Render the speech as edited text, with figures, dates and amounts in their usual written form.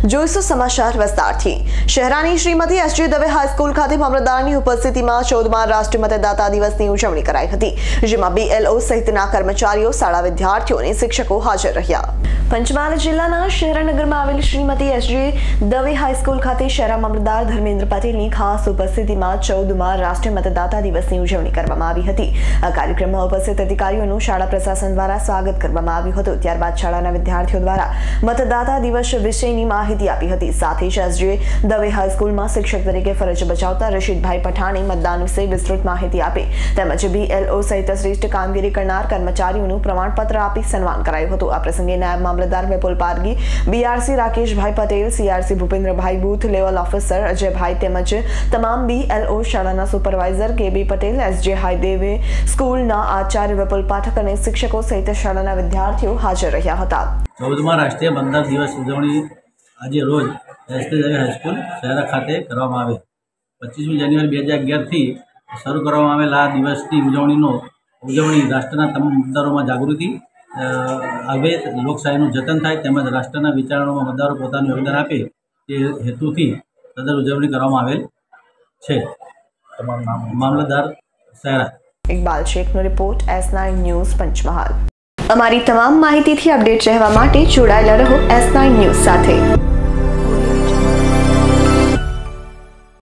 જોઈશું સમાચાર વિસ્તારથી। શહેરાની શ્રીમતી એસજી દવે હાઈસ્કૂલ ખાતે મામલતદારની ઉપસ્થિતિમાં 14મા રાષ્ટ્રીય મતદાતા દિવસની ઉજવણી કરાઈ હતી, જેમાં BLO સહિતના કર્મચારીઓ, શાળા વિદ્યાર્થીઓ અને શિક્ષકો હાજર રહ્યા। પંચમહાલ જિલ્લાના શહેરાનગરમાં આવેલ શ્રીમતી એસજી દવે હાઈસ્કૂલ ખાતે શહેરા મામલતદાર ધર્મેન્દ્ર પટેલની ખાસ ઉપસ્થિતિમાં 14મા રાષ્ટ્રીય મતદાતા દિવસની ઉજવણી કરવામાં આવી હતી। આ કાર્યક્રમમાં ઉપસ્થિત અધિકારીઓનું શાળા પ્રશાસન દ્વારા સ્વાગત કરવામાં આવ્યું હતું। ત્યારબાદ શાળાના વિદ્યાર્થીઓ દ્વારા મતદાતા દિવસ વિશેની માહિતી આપી હતી। સાથે જ એસજી દવે હાઈસ્કૂલમાં શિક્ષક તરીકે ફરજ બજાવતા રશીદભાઈ પઠાણે મતદાન વિશે વિસ્તૃત માહિતી આપી તેમજ BLO સહિત શ્રેષ્ઠ કામગીરી કરનાર કર્મચારીઓનું પ્રમાણપત્ર આપી સન્માન કરાયું હતું। આ પ્રસંગે નાયબ મામલતદાર Vipul Pargi, BRC Rakeshbhai Patel, CRC Bhupendrabhai, booth level officer Ajaybhai તેમજ તમામ BLO શાળાના સુપરવાઇઝર KB પટેલ, SJ હાઈદેવે સ્કૂલના આચાર્ય વિપુલ પાઠક અને શિક્ષકો સહિત શાળાના વિદ્યાર્થીઓ હાજર રહ્યા હતા। 14મા રાષ્ટ્રીય મતદાર દિવસ ઉજવણી આજે રોજ એસજી દવે હાઈસ્કૂલ શહેરા ખાતે કરવામાં આવે। 25મી જાન્યુઆરી 2011થી શરૂ કરવામાં આવેલ આ દિવસની ઉજવણી રાષ્ટ્રના તમામ મતદારોમાં જાગૃતિ આવે, લોકશાહીનું જતન થાય તેમજ રાષ્ટ્રના વિચારણાઓમાં મતદારો પોતાનું યોગદાન આપે તે હેતુથી સદર ઉજવણી કરવામાં આવેલ છે। મામલતદાર શહેરા। ઇકબાલ શેખનો રિપોર્ટ, S9 ન્યૂઝ પંચમહાલ। અમારી તમામ માહિતીથી અપડેટ રહેવા માટે જોડાયેલા રહો S9 ન્યૂઝ સાથે।